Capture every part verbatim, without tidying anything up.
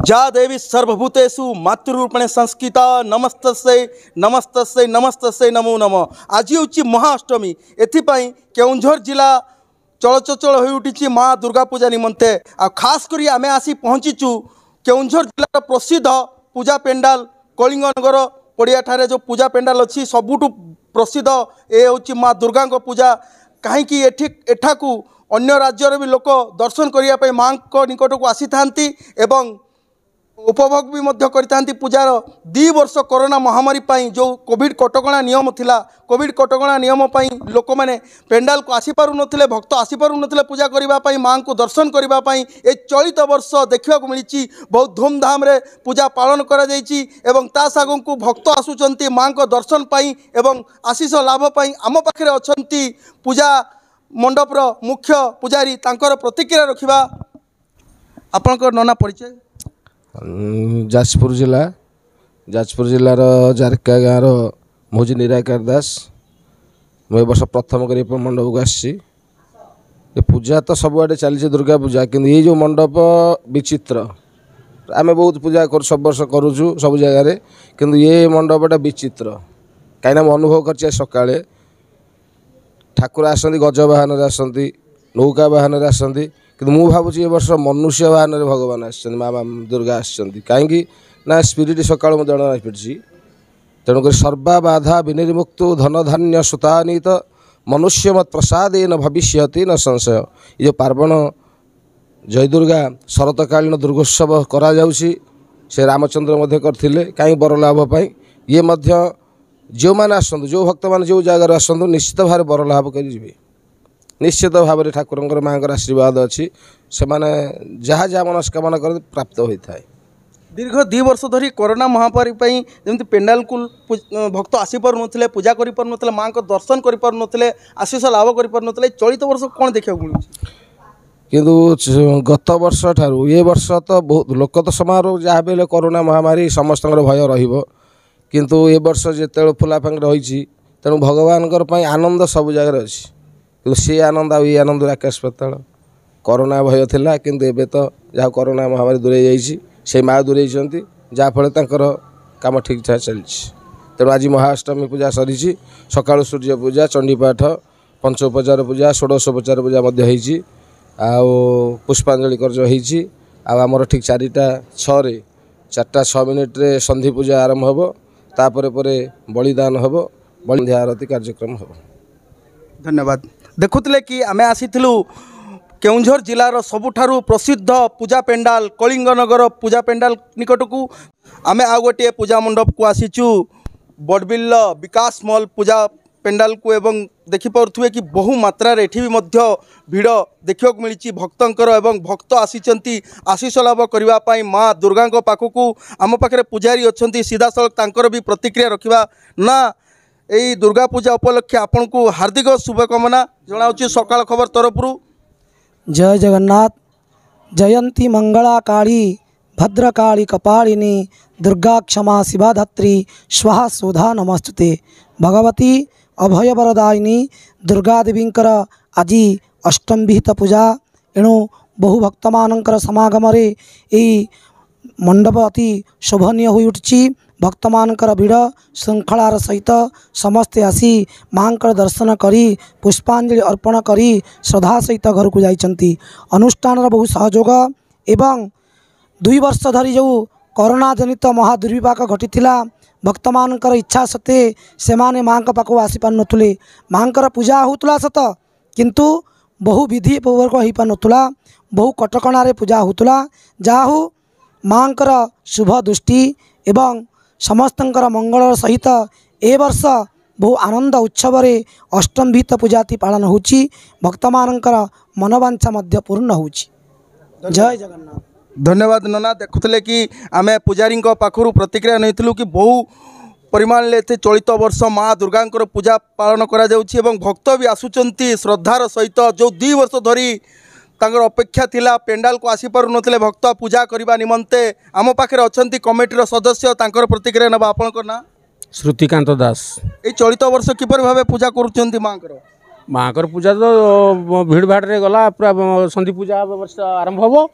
जा देवी सर्वभूतेषु मातृरूपेण संस्कृता नमस्तस्यै नमस्तस्यै नमस्तस्यै नमो नमः। आज हूँ महाअष्टमी एथिपाई केउंझर जिला चलचचल हो उठी माँ दुर्गा पूजा निमंते आ खास करी आमे आसी पहुँचीचु केउंझर जिला प्रसिद्ध पूजा पेंडाल कलिंग नगर पड़िया ठारे जो पूजा पेंडाल अच्छी सबुठु प्रसिद्ध ए हूँ माँ दुर्गा पूजा कहीं एठाकू अन्य राज्यर भी लोक दर्शन करने माँ निकट को आसी था एवं उपभोग भी मध्य करते पूजार दी वर्ष कोरोना महामारी पाई जो कोविड कटकणा नियम थिला कोविड कटकणा नियम पाई लोक मैंने पेंडाल को आसी पारु नथिले भक्त आसी पारु नथिले पूजा करबा पाई मां को दर्शन करबा पाई ए चलित वर्ष देखा मिली बहुत धूमधाम रे पूजा पालन करा जायछि एवं ता सागं को भक्त आसुचंती मां को दर्शन पाई एवं आशीष लाभ पाई आम पाखरे अछंती पूजा मंडपर मुख्य पुजारी तांकर प्रतिक्रिया रखिबा। आपनकर नना परिचय? जाजपुर जिला जाजपुर जिलार जारका गाँव मुझे निराकार दास मुझे वर्ष प्रथम कर मंडप को आसी पूजा तो सबुआडे चली दुर्गा पूजा कि ये जो मंडप विचित्र आम बहुत पूजा कर सब वर्ष करुचु सब जगार कि ये मंडपटा विचित्र कहीं अनुभव कर सका ठाकुर आसती गज बाहन आसती नौका बाहन आसती कि मु भावुँ ये वर्ष मनुष्य बाहन भगवान आसछन माँ दुर्गा आसछन कहीं ना स्पिरिट सकाल मुझे जन पड़ी तेणुक सर्वा बाधा विनिर्मुक्त धन धान्य सुतानीत मनुष्य मत प्रसाद न भविष्यति न संशय। ये जो पार्वण जय दुर्गा शरतकालीन दुर्गोत्सव करा जाउछि से रामचंद्र मध्य करथिले कहीं बर लाभ पाई ये मध्य जो मैंने आसतु जो भक्त मैंने जो जगार आसतु निश्चित भाव बर लाभ कर निश्चित भाव में ठाकुर माँ आशीर्वाद अच्छी से माने जहाँ जहाँ मनस्कामना कर प्राप्त होता है। दीर्घ दी वर्ष धरी कोरोना महामारी जमी पेंडाल को भक्त आसी पार नुले पूजा कर पार नुले माँ को दर्शन कर पार नुले आशीष लाभ कर पार नुले चलित वर्ष कौन देखा मिलूँ किंतु गत वर्ष ठारू ये वर्ष तो बहुत लोक तो समारोह जहाँ भी कोरोना महामारी समस्त भय रहिबो किंतु ये वर्ष जिते फुलाफांग रही तेणु भगवान आनंद सब जगह अच्छी कि सी आनंद आई आनंद आकाश पाताल कोरोना भय थिला किंतु एबे तो जहाँ कोरोना महामारी दूरे जाइए से माँ दूरे जहाँफल काम ठीक ठाक चली तेणु आज महाअष्टमी पूजा सरी सकाळु सूर्य पूजा चंडीपाठ पंचोपचार पूजा षोडशोपचार पूजा आउ पुष्पांजलि कार्य आमर ठीक चारिटा छे चार्टा छ मिनिट्रे संधि पूजा आरंभ हम तापर परे बलिदान हम बलि आरती कार्यक्रम हम। धन्यवाद। देखुले कि आमे आसीथिलु केउंझर जिलार सबुठारु प्रसिद्ध पूजा पेंडाल कलिंग नगर पूजा पेंडाल निकट को आमे आ गोटे पूजा मंडप को आसीचु बड़बिल विकास मॉल पूजा पेंडाल को एवं देखि पारुथुए कि बहु मात्रा रे एठी भी मध्य भीड़ देखिया मिली भक्तंकर एवं भक्त आसीचंती आशीष लाभ करबा पई माँ दुर्गा पाखकू आम पाखरे पुजारी अछंती सीधा सड़क तांकर भी प्रतिक्रिया रखिबा ना यही दुर्गा पूजा उपलक्षे आपण को हार्दिक शुभकामना जनाऊँ सकाळ खबर तरफ। जय जगन्नाथ। जयंती मंगला काली भद्रकाली कपालिनी दुर्गा क्षमा शिवा धात्री स्वाहा सुधा नमस्तुते। भगवती अभय वरदायिनी दुर्गा देवींकर आज अष्टम विहित पूजा एणु बहु भक्त मानकर समागम यही मंडप अति शोभनीय हो उठी भक्त मानकर भीड़ श्रृंखलार सहित समस्ते आसी मांकर दर्शन करी पुष्पांजलि अर्पण करी श्रद्धा सहित घर को जाइछंती। अनुष्ठान बहु सहयोग एवं दुई वर्ष धरी जो कोरोना जनित महादुर्विपाक घटीथिला भक्त मानकर इच्छा सत्ते से माने माँ का पाखु आसी पार नथुले मांकर पूजा होतुला सत किंतु बहु विधि पूर्वक हो पार नथुला बहु कटकणार पूजा होतुला जाहु मांकर शुभ दृष्टि एवं समस्तंकर मंगल सहित ए वर्ष बहु आनंद उत्सव अष्टम विहित पूजाति पालन होची भक्त मानकर मनोवांछा मध्य पूर्ण होची। जय जगन्नाथ। धन्यवाद नना। देखुले कि आमे पुजारी पाखु प्रतिक्रिया नहीं कि बहु परिमाण ले चलित वर्ष माँ दुर्गा पूजा पालन करा जाउछि एवं भक्त भी आसुचंती श्रद्धार सहित जो दी वर्ष धरी तांकर अपेक्षा थिला पेंडाल को आसी पारु नथिले भक्त पूजा करबा निमंते आम पाखे अछंती कमिटीर सदस्य तांकर प्रतिक्रिया नबा। आपनकर ना? श्रुतिकांत दास। ए चलित वर्ष किपर भाबे पूजा करूचंती मांकर? मांकर पूजा तो भीड़ भाड़ रे गला पूरा संधि पूजा वर्ष आरंभ हम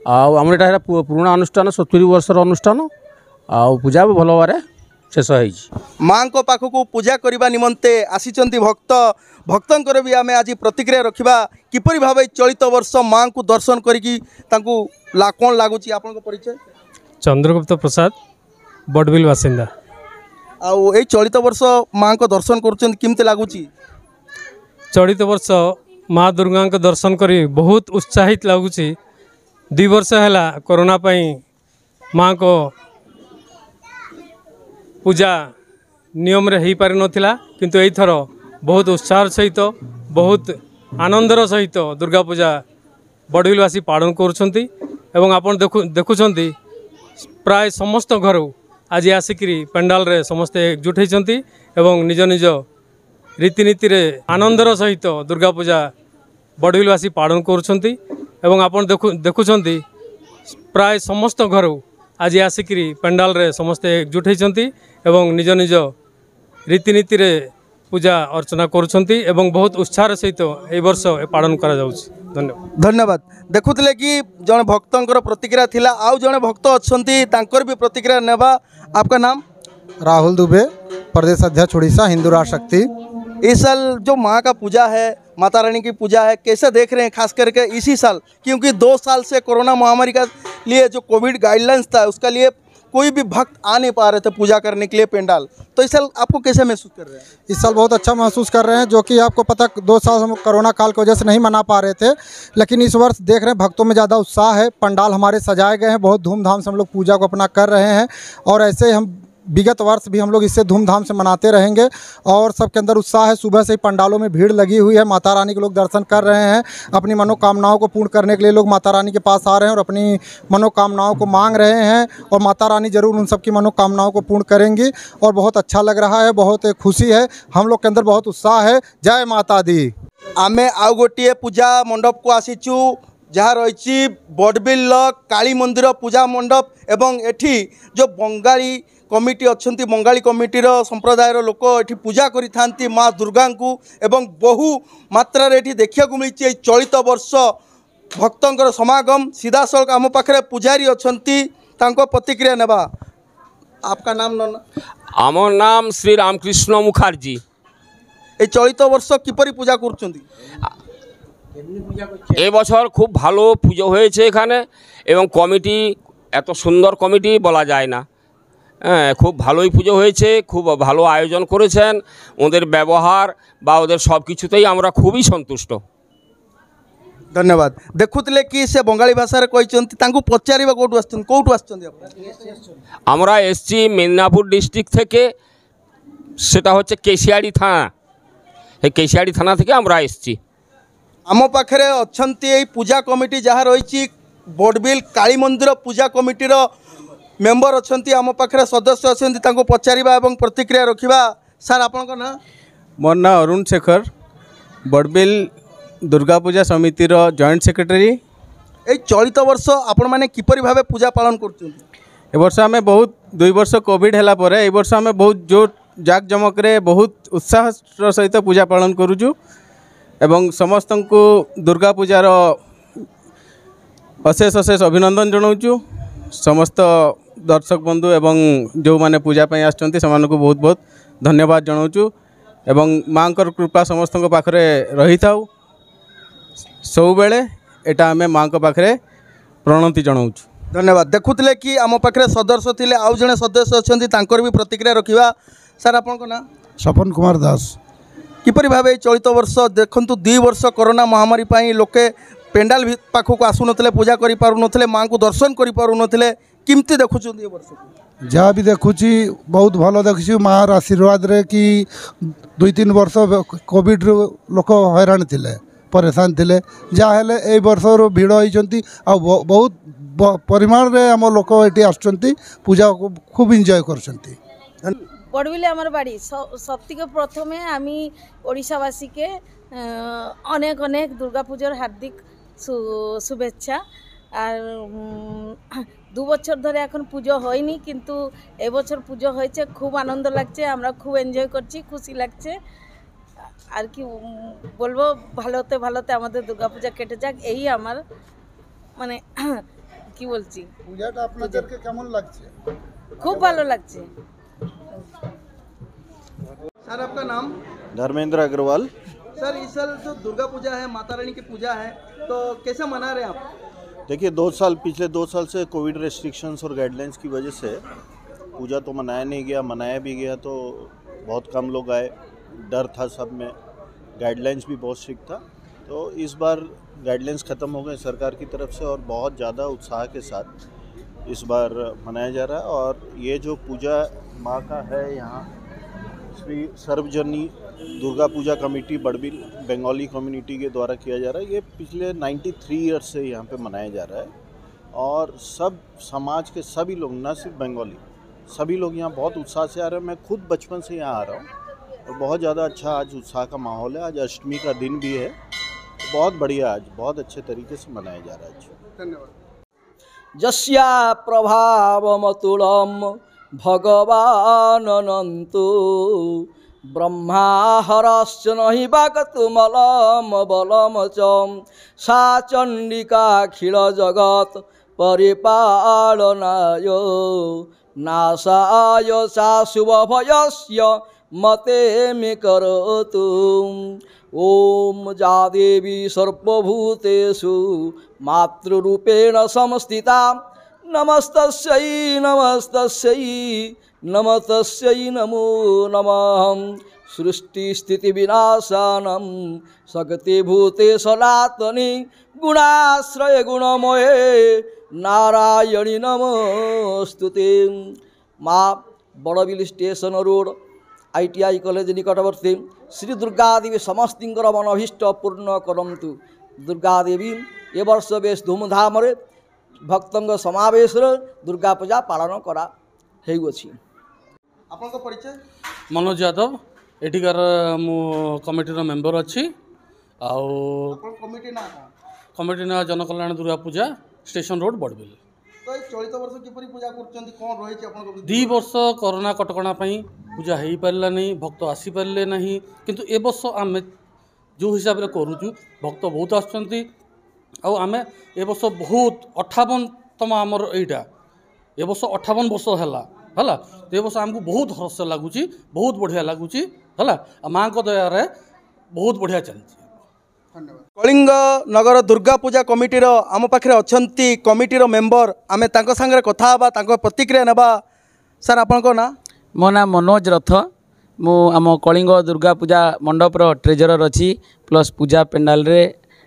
आमर एटा पुराना अनुष्ठान सत्तरी वर्षर अनुष्ठान आ पूजा भी भल भाव शेष हो माँ को पाखक पूजा करने निमंते आसीचंती भक्त भक्तंकर भी आम आज प्रतिक्रिया रखा किपरि भाव चलित वर्ष माँ को दर्शन करी कौन लगुच आप परिचय चंद्रगुप्त प्रसाद बडबिल बासिंदा आउ ए चलित वर्ष माँ को दर्शन करमती लगुच चलित वर्ष माँ दुर्गा को दर्शन करी बहुत उत्साहित लगुच दुई वर्ष है कोरोना पाई माँ को पूजा नियम रे ही पारि नथिला किंतु एई थरो बहुत उत्साह सहित बहुत आनंदर सहित दुर्गा पूजा बडबिलवासी पालन करुछंती एवं आपण देखु देखुछंती प्राय समस्त घर आज आसिकी पेंडाल रे समस्ते एकजुट होती एवं निज निज रीतिनीति रे आनंदर सहित दुर्गा पूजा बडबिलवासी पालन करुछंती एवं आपण देखु देखुछंती प्राय समस्त घर आज आसिकी पेंडाल रे समस्ते एकजुट होती एवं निज निज रीतिनीति रे पूजा अर्चना करुछंती एवं बहुत उत्साह सहित ए वर्ष पालन करा जाउछि। धन्यवाद धन्यवाद देखुले कि जन भक्तंकर प्रतिक्रिया थिला आउ जन भक्त अच्छंती तांकर भी प्रतिक्रिया नेबा। आपका नाम? राहुल दुबे, प्रदेश अध्यक्ष उड़ीसा हिंदू राष्ट्र शक्ति। इस साल जो माँ का पूजा है, माता रानी की पूजा है, कैसे देख रहे हैं खास करके इसी साल, क्योंकि दो साल से कोरोना महामारी का लिए जो कोविड गाइडलाइंस था उसका लिए कोई भी भक्त आ नहीं पा रहे थे पूजा करने के लिए पेंडाल, तो इस साल आपको कैसे महसूस कर रहे हैं? इस साल बहुत अच्छा महसूस कर रहे हैं, जो कि आपको पता दो साल हम कोरोना काल की वजह से नहीं मना पा रहे थे, लेकिन इस वर्ष देख रहे हैं भक्तों में ज़्यादा उत्साह है। पंडाल हमारे सजाए गए हैं, बहुत धूमधाम से हम लोग पूजा को अपना कर रहे हैं और ऐसे हम विगत वर्ष भी हम लोग इससे धूमधाम से मनाते रहेंगे और सबके अंदर उत्साह है। सुबह से ही पंडालों में भीड़ लगी हुई है, माता रानी के लोग दर्शन कर रहे हैं, अपनी मनोकामनाओं को पूर्ण करने के लिए लोग माता रानी के पास आ रहे हैं और अपनी मनोकामनाओं को मांग रहे हैं और माता रानी जरूर उन सबकी मनोकामनाओं को पूर्ण करेंगी और बहुत अच्छा लग रहा है, बहुत खुशी है, हम लोग के अंदर बहुत उत्साह है। जय माता दी। आमे आउ गोटे पूजा मंडप को आसीचु जहाँ रही बडबिल काली मंदिर पूजा मंडप एवं एठी जो बंगाली कमिटी अच्छी बंगाली कमिटीर संप्रदायर लोक ये पूजा करी माँ दुर्गा को एवं बहु मात्रा ये देखा मिली चलित वर्ष भक्तंकर समागम सीधा सड़क आम पाखे पूजारी अच्छा प्रतिक्रिया नेबा। आपका नाम? नना आम नाम श्री रामकृष्ण मुखार्जी। ये चलित वर्ष किपरि पूजा कर ए बছর खूब ভালো পুজো হয়েছে এখানে এবং কমিটি এত সুন্দর কমিটি বলা যায় না, হ্যাঁ খুব ভালোই পুজো হয়েছে, খুব ভালো আয়োজন করেছেন, ওদের ব্যবহার বা ওদের সব কিছুতেই আমরা খুবই সন্তুষ্ট। धन्यवाद। देखुले कि से बंगाली भाषा कहते पचार कौटू आस कौटू আমরা এসছি মেদিনীপুর ডিস্ট্রিক্ট থেকে, সেটা হচ্ছে কেশিয়াড়ি থানা, এই কেশিয়াড়ি থানা থেকে আমরা এসছি। आम पाखे अच्छा पूजा कमिटी जहाँ रही बडबिल काली मंदिर पूजा कमिटीर मेंबर अच्छा आम पाखे सदस्य अच्छा पचार और प्रतिक्रिया रखा। सार आपण ना? मोर ना अरुण शेखर, बडबिल दुर्गा पूजा समितिर जॉइंट सेक्रेटरी। ये चलित वर्ष आपण मैंने किपरि भावे पूजा पालन कर वर्ष आम बहुत दुई वर्ष कोविड है पर ए वर्ष आम बहुत जोर जाक जमक बहुत उत्साह सहित पूजा पालन करुचु एवं समस्त को दुर्गा पूजार अशेष अशेष अभिनंदन जनाऊँ। समस्त दर्शक बंधु एवं जो माने पूजा पाई आसचंती सेमानकु को बहुत बहुत धन्यवाद जनाऊँ एवं माँ कृपा समस्त पाखरे रही थाउ सब बेले एटा आमे माँ पाखरे प्रणति जनाऊँ। धन्यवाद। देखुले कि आम पाखे सदस्य थे आउ जड़े सदस्य अच्छा भी प्रतिक्रिया रखा। सार आपण ना? सपन कुमार दास। किपरि भाव चलित वर्ष देखु दुई वर्ष कोरोना महामारी पाई लोके पेंडाल पाखक आसु नथिले, पूजा करि पारु नथिले, माँ को दर्शन करि पारु नथिले, किमती देखुछु ए वर्ष? जहाँ भी देखुची बहुत भल देखुची माँ आशीर्वाद रे कि दुई तीन वर्ष कोविड लोक हैरान थिले, परेशान थिले, जहाँ हेले ए वर्ष भिड़ होइचंती आ बहुत परिमाण रे हम लोक एठी आसचंती पूजा को खूब एंजॉय करचंती। बडबिले आमार बाड़ी सबथेके प्रथमे आमी ओडिशावासी के अनेक अनेक दुर्गा पूजार हार्दिक शुभेच्छा। और दो बছর ধরে এখন পুজো হয়নি, কিন্তু এবছর পুজো হয়েছে, খুব আনন্দ লাগছে, আমরা খুব এনজয় করছি, খুশি লাগছে। আর কি বলবো, ভালোতে ভালোতে আমাদের দুর্গা পূজা কেটে যাক, এই আমার মানে কি বলছি পূজাটা আপনাদেরকে কেমন লাগছে? খুব ভালো লাগছে। सर आपका नाम? धर्मेंद्र अग्रवाल। सर इस साल जो दुर्गा पूजा है, माता रानी की पूजा है, तो कैसे मना रहे हैं आप? देखिए दो साल पिछले दो साल से कोविड रेस्ट्रिक्शंस और गाइडलाइंस की वजह से पूजा तो मनाया नहीं गया, मनाया भी गया तो बहुत कम लोग आए, डर था सब में, गाइडलाइंस भी बहुत स्ट्रिक्ट था। तो इस बार गाइडलाइंस ख़त्म हो गए सरकार की तरफ से और बहुत ज़्यादा उत्साह के साथ इस बार मनाया जा रहा है। और ये जो पूजा माँ का है यहाँ श्री सर्वजनी दुर्गा पूजा कमेटी बड़बिल बंगाली कम्युनिटी के द्वारा किया जा रहा है। ये पिछले तिरानवे ईयर्स से यहाँ पे मनाया जा रहा है और सब समाज के सभी लोग, न सिर्फ बंगाली, सभी लोग यहाँ बहुत उत्साह से आ रहे हैं। मैं खुद बचपन से यहाँ आ रहा हूँ और बहुत ज़्यादा अच्छा आज उत्साह का माहौल है। आज अष्टमी का दिन भी है, बहुत बढ़िया, आज बहुत अच्छे तरीके से मनाया जा रहा है। धन्यवाद। यस्या प्रभावमतुलं भगवाननन्तु ब्रह्माहरश्च नहि वाक्तुमलं बलं च सा चण्डिकाखिलजगत् परिपालनाय नाशाय सा शुभभयस्य मते मे करोतु। ओम जा देवी सर्वभूतेषु मातृरूपेण संस्थिता नमस्तस्यै नमस्तस्यै नमस्तस्यै नमो नमः। सृष्टिस्थितिविनाशानं शक्तिभूते सनातनी गुणाश्रय गुणमये नारायणी नमस्तुते। माँ Barbil station road I T I college निकटवर्ती श्री दुर्गा देवी समस्तर मनभीष्ट पूर्ण करंतु। दुर्गा देवी ए वर्ष बेस धूमधाम भक्तंग समावेश दुर्गा पूजा पालन करा हेउछि। आपनका परिचय? मनोज यादव, एठिकार मु कमिटीर मेंबर अच्छी। आउ कमिटी ना कमिटी ना जनकल्याण दुर्गा पूजा स्टेशन रोड बड़बिल। तो चलित वर्ष किपरि पूजा करछन्ती, कोन रही छै आपन? दी वर्ष कोरोना कटकणा पई पूजा हो पारा नहीं, भक्त आसी पारे नहीं, किंतु ए वर्ष आम जो हिसाब से करुचु भक्त बहुत आसुँच आम ए वर्ष बहुत अठावन आमर यहीटा ए वर्ष अठावन वर्ष है है तो ए वर्ष आमको बहुत हर्ष लगुच, बहुत बढ़िया लगुच है। माँ को दयार बहुत बढ़िया चलती। कलिंग नगर दुर्गा पूजा कमिटीर आम पाखे अच्छा कमिटीर मेंबर आम सांगे कथा हाँ प्रतिक्रिया नेबा। सर आपन ना? मो ना मनोज रथ, मु आम कलिंग दुर्गा पूजा मंडपर ट्रेजरर अच्छी प्लस पूजा पेंडाल रे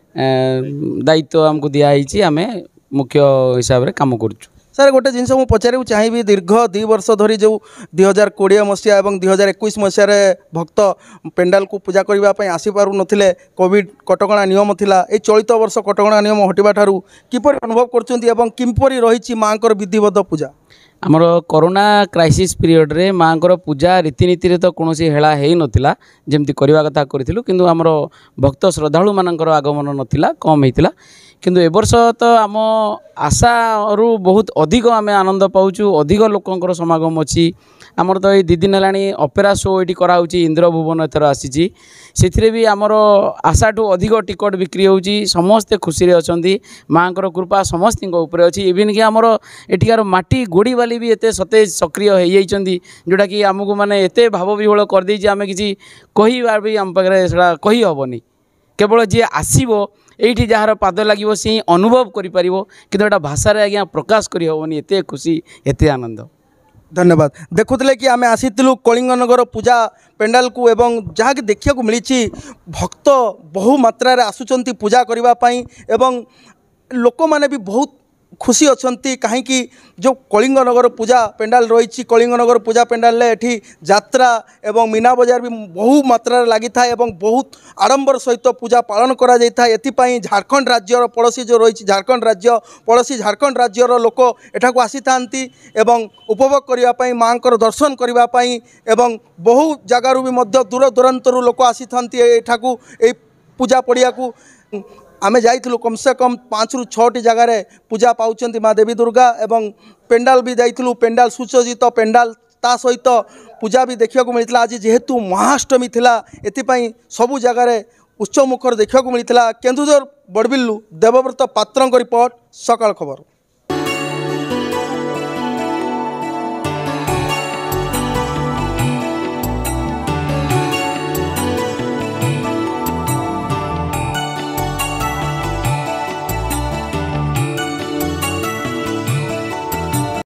दायित्व आमको दिखाई आम मुख्य हिसाब से काम करुँ। सर गोटे जिनस मुझे पचार चाहिए दीर्घ दु वर्ष धरी जो दुई हजार कोड़े मसीहा और दुई हजार एक मसीह भक्त पेंडाल को पूजा करने आसीपार नथिले, कोविड कटकणा नियम थिला। ए चलित वर्ष कटकणा नियम हटिबा ठारू किपरि अनुभव करछन्ती एवं किपरि रहिछि मांकर विधिवत पूजा? आमर कोरोना क्राइसिस पीरियड रे मांकर पूजा रीतिनीति रे तो कौन हेला है नथिला, जेमती करवा कथा करिथिलु, किंतु आमर भक्त श्रद्धालु मानकर आगमन नथिला, कम हेतिला। किंतु ए वर्ष तो आम आशा रु बहुत अधिक आम आनंद पाउछु, अधिक लोकंकर समागम अच्छी। आमर तो ये दी दिन है ऑपेरा शो ये कराऊँगी, इंद्र भुवन एथर आसी से भी आमर आशा ठू अधिक टिकट बिक्री होची, समस्ते खुशी अच्छा, माँ कृपा समस्त अच्छी। इवन कि आमर एठिकार माटी गोड़ी वाली भी एते सतेज सक्रिय हो जाइछन्ती, जोटा कि आमको माने एते भाव विह्वल कर देछि, आमे किछि कहिबार भी आम पाखरे सेटा कहि हबनी। केवल जी आसीबो एठी जहाँ पाद लगे सी अनुभव करि परिबो, किंतु एटा भाषा रे आज्ञा प्रकाश करि हबनी। एते खुशी एते आनंद। धन्यवाद। देखुले कि आम आसीलु कलिंगनगर पूजा पेंडाल को एवं जहाँ कि देखा मिली भक्त बहु मात्रा आसुचंती पूजा करने एवं लोक माने भी बहुत खुशी अच्छी। कहीं जो कलिंगनगर पूजा पेंडाल रही कलिंगनगर पूजा पेंडाल एठी यात्रा एवं मीना बजार भी बहु मात्रा लगी था एवं बहुत आडंबर सहित पूजा पालन करा जाता है। एथिपाई झारखंड राज्यर पड़ोसी जो रही झारखंड राज्य पड़ोसी झारखंड राज्यर लोक एठाकू आसी थांती एवं उपभोग करने माँकर दर्शन करने एवं बहु जगार भी मध्य दूर दूरांतर लोक आसी थांती एठाकू ए पूजा पड़िया को। आमे जाइथिलु कम से कम पाँच रु छटी जगार पूजा पाउचंती माँ देवी दुर्गा एवं पेंडाल भी जाइथिलु, पेंडाल सुसज्जित पेंडाल ता सहित पूजा भी देखा मिलता। आज जेहेतु महाअष्टमी थिला एथिपाई सबु जगार उत्सव मुखर देखा मिलता। केन्दुझर बड़बिल्लु देवव्रत पात्रंक रिपोर्ट, सकाळ खबर।